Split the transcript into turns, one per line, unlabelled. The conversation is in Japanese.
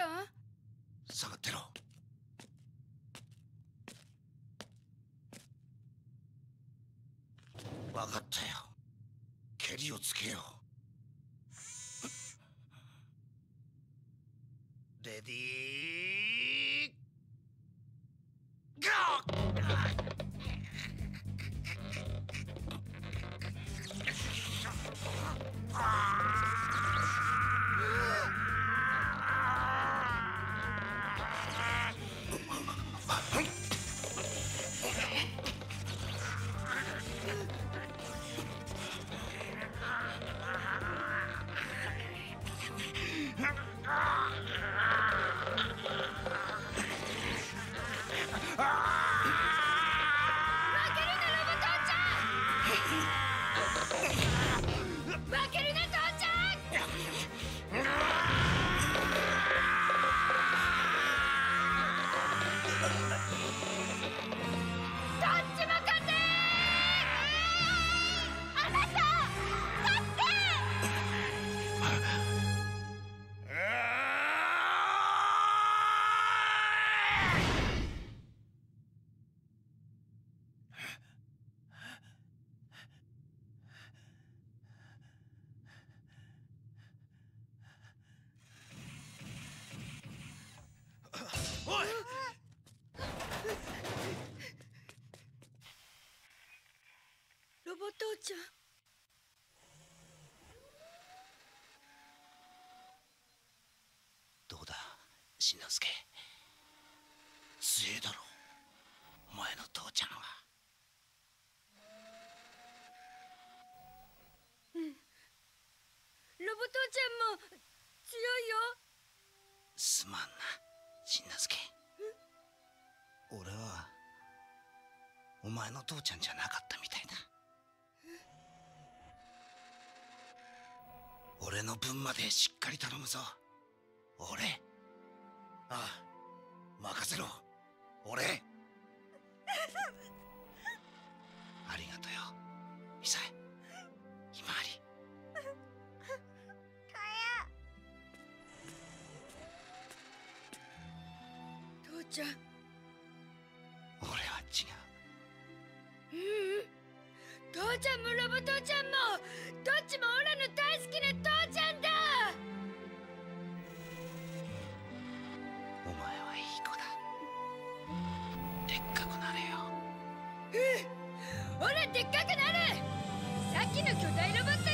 ゃん。
下がってろ。分かったよ。蹴りをつけよう。レディーゴー。おい！
ロボ父ちゃん。
どうだ、しんのすけ。強えだろ、お前の父ちゃんは。
うん。ロボ父ちゃんも強いよ。
すまんな、しんのすけ。俺はお前の父ちゃんじゃなかったみたいだ。俺の分までしっかり頼むぞ。俺、ああ、任せろ。俺ありがとよ、ミサイ、ひまわり。
父ちゃん。
俺は違
う。父ちゃんもロボ父ちゃんもどっちもオラの大好きな父ちゃんだ。
お前はいい子だ。でっかくなれよ。
オラでっかくなる。さっきの巨大ロボット